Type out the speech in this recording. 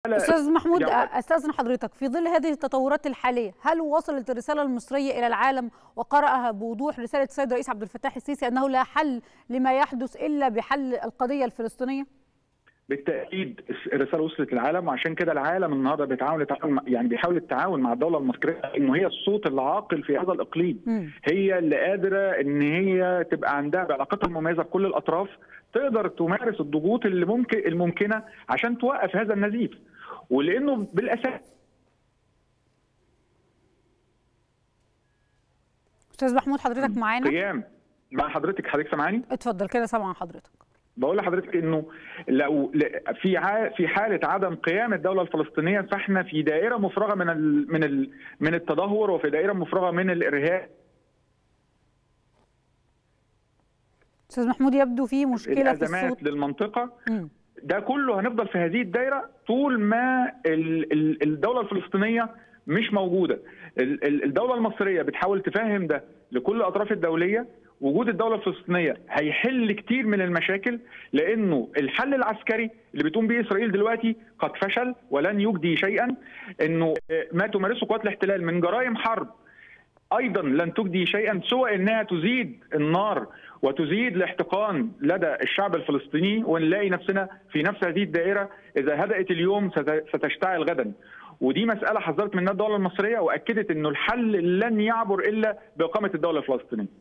أستاذ محمود، أستأذن حضرتك، في ظل هذه التطورات الحالية هل وصلت الرسالة المصرية إلى العالم وقرأها بوضوح رسالة السيد الرئيس عبد الفتاح السيسي أنه لا حل لما يحدث إلا بحل القضية الفلسطينية؟ بالتاكيد الرساله وصلت للعالم، وعشان كده العالم النهارده بيحاول التعاون مع الدوله المصريه انه هي الصوت العاقل في هذا الاقليم. هي اللي قادره ان هي تبقى عندها بعلاقاتها المميزه بكل الاطراف تقدر تمارس الضغوط الممكنه عشان توقف هذا النزيف، ولانه بالاساس. استاذ محمود حضرتك معانا؟ قيام مع حضرتك سامعاني؟ اتفضل كده سامع حضرتك. بقول لحضرتك انه لو في حاله عدم قيام الدوله الفلسطينيه فاحنا في دائره مفرغه من التدهور، وفي دائره مفرغه من الارهاب. استاذ محمود يبدو في مشكله في الصوت للمنطقه. ده كله هنفضل في هذه الدائره طول ما الدوله الفلسطينيه مش موجوده. الدوله المصريه بتحاول تفهم ده لكل الاطراف الدوليه. وجود الدولة الفلسطينية هيحل كتير من المشاكل، لأنه الحل العسكري اللي بتقوم به إسرائيل دلوقتي قد فشل ولن يجدي شيئا. إنه ما تمارسه قوات الاحتلال من جرائم حرب أيضا لن تجدي شيئا سوى إنها تزيد النار وتزيد الاحتقان لدى الشعب الفلسطيني، ونلاقي نفسنا في نفس هذه الدائرة. إذا هدأت اليوم ستشتعل غدا. ودي مسألة حذرت منها الدولة المصرية وأكدت إنه الحل لن يعبر إلا بإقامة الدولة الفلسطينية.